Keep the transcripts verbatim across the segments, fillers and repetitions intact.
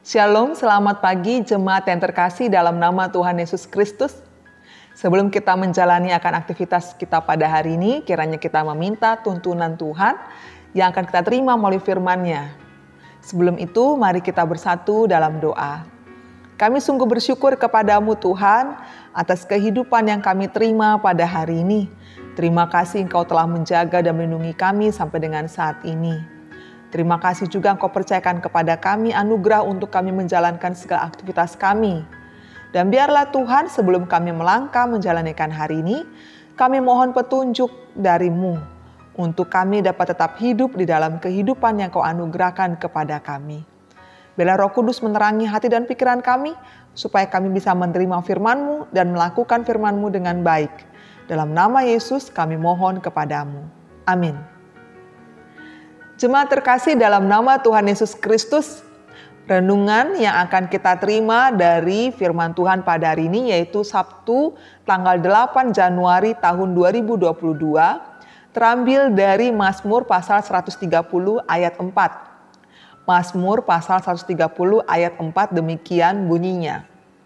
Shalom, selamat pagi jemaat yang terkasih dalam nama Tuhan Yesus Kristus. Sebelum kita menjalani akan aktivitas kita pada hari ini, kiranya kita meminta tuntunan Tuhan yang akan kita terima melalui firman-Nya. Sebelum itu, mari kita bersatu dalam doa. Kami sungguh bersyukur kepadamu Tuhan atas kehidupan yang kami terima pada hari ini. Terima kasih Engkau telah menjaga dan melindungi kami sampai dengan saat ini. Terima kasih juga Engkau percayakan kepada kami anugerah untuk kami menjalankan segala aktivitas kami. Dan biarlah Tuhan sebelum kami melangkah menjalankan hari ini, kami mohon petunjuk dari-Mu untuk kami dapat tetap hidup di dalam kehidupan yang Kau anugerahkan kepada kami. Biarlah Roh Kudus menerangi hati dan pikiran kami, supaya kami bisa menerima firman-Mu dan melakukan firman-Mu dengan baik. Dalam nama Yesus kami mohon kepadamu. Amin. Jemaat terkasih dalam nama Tuhan Yesus Kristus, renungan yang akan kita terima dari firman Tuhan pada hari ini yaitu Sabtu tanggal delapan Januari tahun dua ribu dua puluh dua, terambil dari Mazmur pasal seratus tiga puluh ayat empat. Mazmur pasal seratus tiga puluh ayat empat demikian bunyinya.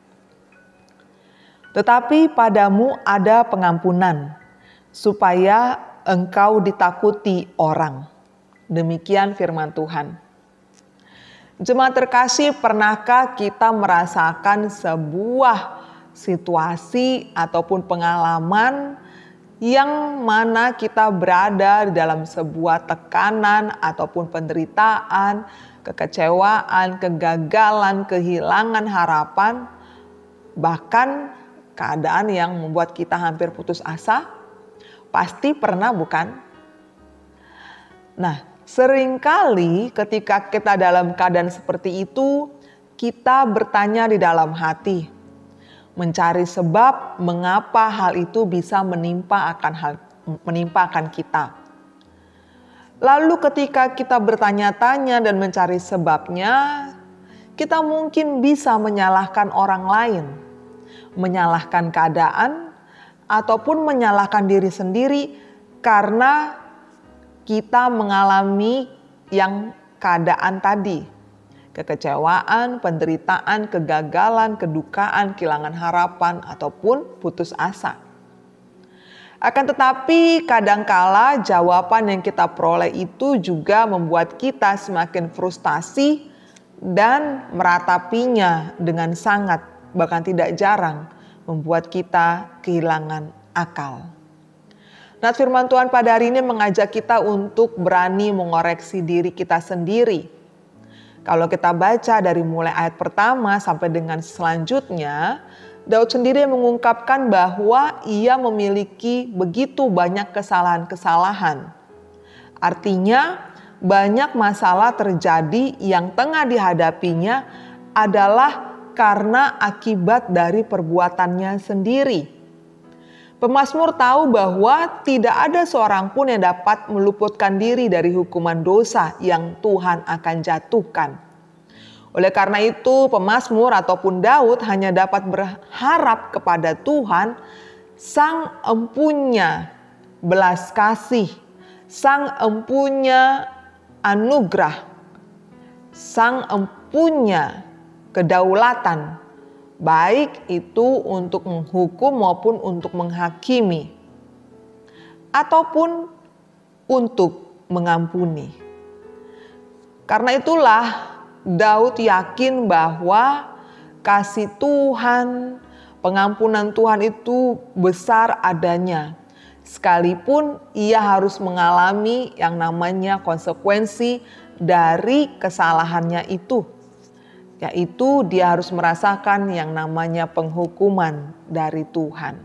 Tetapi padamu ada pengampunan, supaya engkau ditakuti orang. Demikian firman Tuhan. Jemaat terkasih, pernahkah kita merasakan sebuah situasi ataupun pengalaman yang mana kita berada di dalam sebuah tekanan ataupun penderitaan, kekecewaan, kegagalan, kehilangan harapan, bahkan keadaan yang membuat kita hampir putus asa? Pasti pernah, bukan? Nah, seringkali ketika kita dalam keadaan seperti itu, kita bertanya di dalam hati, mencari sebab mengapa hal itu bisa menimpa akan hal menimpa akan kita. Lalu ketika kita bertanya-tanya dan mencari sebabnya, kita mungkin bisa menyalahkan orang lain, menyalahkan keadaan, ataupun menyalahkan diri sendiri karena kita mengalami yang keadaan tadi. Kekecewaan, penderitaan, kegagalan, kedukaan, kehilangan harapan, ataupun putus asa. Akan tetapi kadangkala jawaban yang kita peroleh itu juga membuat kita semakin frustasi dan meratapinya dengan sangat, bahkan tidak jarang membuat kita kehilangan akal. Nah, firman Tuhan pada hari ini mengajak kita untuk berani mengoreksi diri kita sendiri. Kalau kita baca dari mulai ayat pertama sampai dengan selanjutnya, Daud sendiri mengungkapkan bahwa ia memiliki begitu banyak kesalahan-kesalahan. Artinya, banyak masalah terjadi yang tengah dihadapinya adalah karena akibat dari perbuatannya sendiri. Pemazmur tahu bahwa tidak ada seorang pun yang dapat meluputkan diri dari hukuman dosa yang Tuhan akan jatuhkan. Oleh karena itu, pemazmur ataupun Daud hanya dapat berharap kepada Tuhan, Sang Empunya belas kasih, Sang Empunya anugerah, Sang Empunya kedaulatan, baik itu untuk menghukum maupun untuk menghakimi, ataupun untuk mengampuni. Karena itulah Daud yakin bahwa kasih Tuhan, pengampunan Tuhan itu besar adanya. Sekalipun ia harus mengalami yang namanya konsekuensi dari kesalahannya itu. Yaitu dia harus merasakan yang namanya penghukuman dari Tuhan.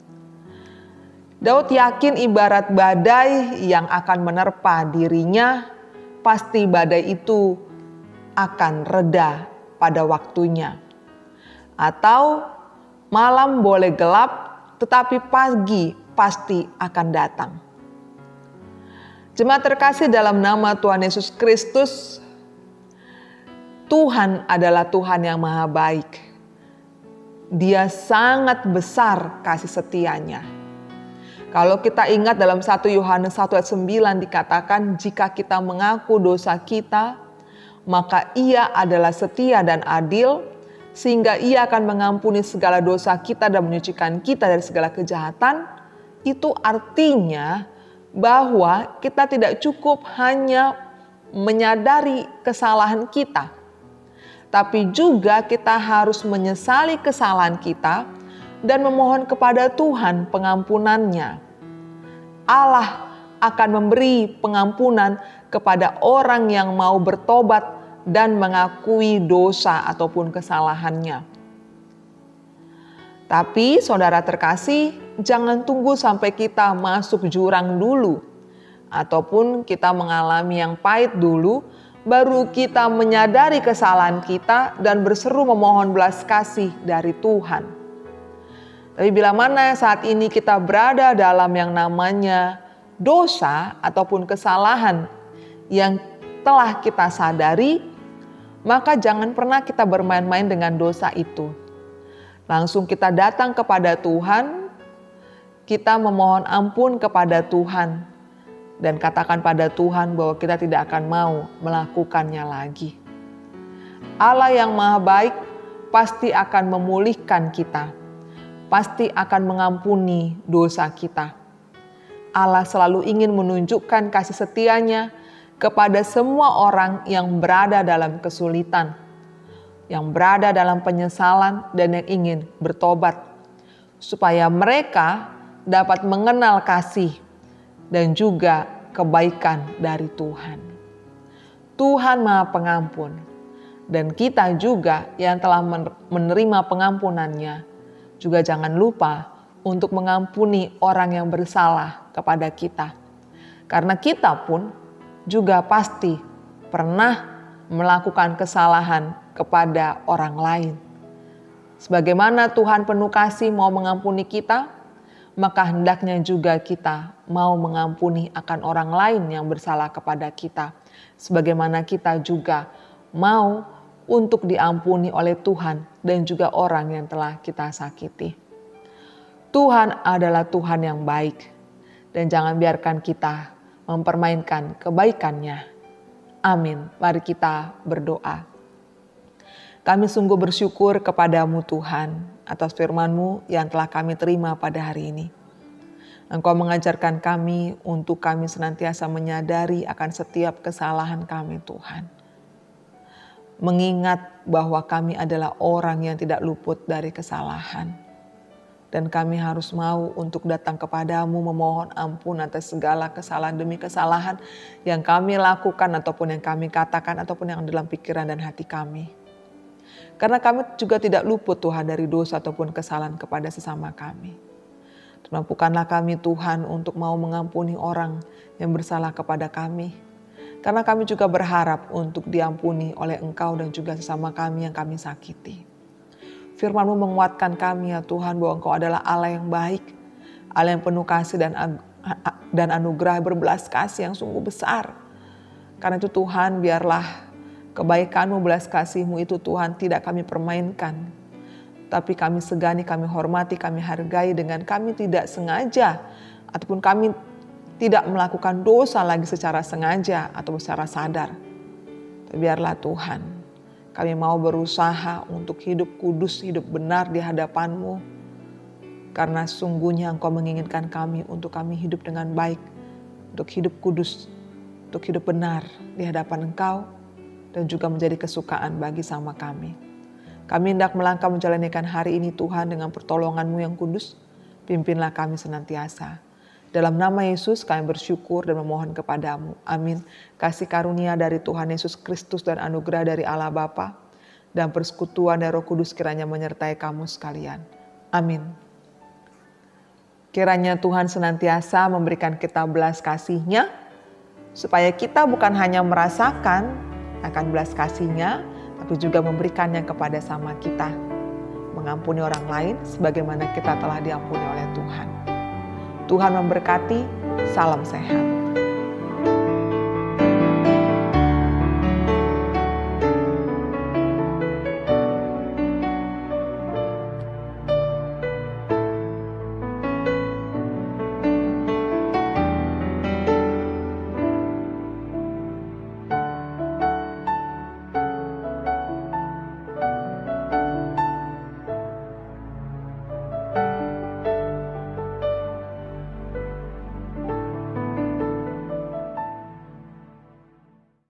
Daud yakin ibarat badai yang akan menerpa dirinya, pasti badai itu akan reda pada waktunya. Atau malam boleh gelap, tetapi pagi pasti akan datang. Jemaat terkasih dalam nama Tuhan Yesus Kristus, Tuhan adalah Tuhan yang maha baik. Dia sangat besar kasih setianya. Kalau kita ingat dalam satu Yohanes satu ayat sembilan dikatakan, jika kita mengaku dosa kita, maka Ia adalah setia dan adil, sehingga Ia akan mengampuni segala dosa kita dan menyucikan kita dari segala kejahatan. Itu artinya bahwa kita tidak cukup hanya menyadari kesalahan kita, tapi juga kita harus menyesali kesalahan kita dan memohon kepada Tuhan pengampunannya. Allah akan memberi pengampunan kepada orang yang mau bertobat dan mengakui dosa ataupun kesalahannya. Tapi saudara terkasih, jangan tunggu sampai kita masuk jurang dulu, ataupun kita mengalami yang pahit dulu, baru kita menyadari kesalahan kita dan berseru memohon belas kasih dari Tuhan. Tapi bila mana saat ini kita berada dalam yang namanya dosa ataupun kesalahan yang telah kita sadari, maka jangan pernah kita bermain-main dengan dosa itu. Langsung kita datang kepada Tuhan, kita memohon ampun kepada Tuhan, dan katakan pada Tuhan bahwa kita tidak akan mau melakukannya lagi. Allah yang Maha Baik pasti akan memulihkan kita, pasti akan mengampuni dosa kita. Allah selalu ingin menunjukkan kasih setianya kepada semua orang yang berada dalam kesulitan, yang berada dalam penyesalan dan yang ingin bertobat, supaya mereka dapat mengenal kasih dan juga kebaikan dari Tuhan. Tuhan Maha Pengampun, dan kita juga yang telah menerima pengampunannya, juga jangan lupa untuk mengampuni orang yang bersalah kepada kita. Karena kita pun juga pasti pernah melakukan kesalahan kepada orang lain. Sebagaimana Tuhan penuh kasih mau mengampuni kita, maka hendaknya juga kita mau mengampuni akan orang lain yang bersalah kepada kita. Sebagaimana kita juga mau untuk diampuni oleh Tuhan dan juga orang yang telah kita sakiti. Tuhan adalah Tuhan yang baik, dan jangan biarkan kita mempermainkan kebaikannya. Amin. Mari kita berdoa. Kami sungguh bersyukur kepadamu Tuhan atas firman-Mu yang telah kami terima pada hari ini. Engkau mengajarkan kami untuk kami senantiasa menyadari akan setiap kesalahan kami Tuhan. Mengingat bahwa kami adalah orang yang tidak luput dari kesalahan. Dan kami harus mau untuk datang kepadamu memohon ampun atas segala kesalahan demi kesalahan yang kami lakukan ataupun yang kami katakan ataupun yang dalam pikiran dan hati kami. Karena kami juga tidak luput Tuhan dari dosa ataupun kesalahan kepada sesama kami. Mampukanlah kami Tuhan untuk mau mengampuni orang yang bersalah kepada kami. Karena kami juga berharap untuk diampuni oleh Engkau dan juga sesama kami yang kami sakiti. Firman-Mu menguatkan kami ya Tuhan bahwa Engkau adalah Allah yang baik, Allah yang penuh kasih dan dan anugerah berbelas kasih yang sungguh besar. Karena itu Tuhan, biarlah kebaikan-Mu, belas kasih-Mu itu Tuhan tidak kami permainkan. Tapi kami segani, kami hormati, kami hargai dengan kami tidak sengaja ataupun kami tidak melakukan dosa lagi secara sengaja atau secara sadar. Tapi biarlah Tuhan, kami mau berusaha untuk hidup kudus, hidup benar di hadapan-Mu. Karena sungguhnya Engkau menginginkan kami untuk kami hidup dengan baik, untuk hidup kudus, untuk hidup benar di hadapan Engkau, dan juga menjadi kesukaan bagi sama kami. Kami hendak melangkah menjalanikan hari ini Tuhan dengan pertolongan-Mu yang kudus. Pimpinlah kami senantiasa. Dalam nama Yesus kami bersyukur dan memohon kepadamu. Amin. Kasih karunia dari Tuhan Yesus Kristus dan anugerah dari Allah Bapa dan persekutuan dari Roh Kudus kiranya menyertai kamu sekalian. Amin. Kiranya Tuhan senantiasa memberikan kita belas kasih-Nya, supaya kita bukan hanya merasakan akan belas kasih-Nya, tapi juga memberikannya kepada sama kita. Mengampuni orang lain sebagaimana kita telah diampuni oleh Tuhan. Tuhan memberkati, salam sehat.